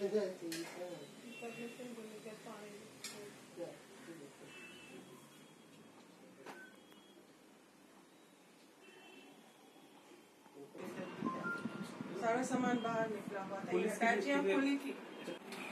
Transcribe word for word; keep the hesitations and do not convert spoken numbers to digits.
सारा सामान बाहर निकला हुआ था, खुली थी।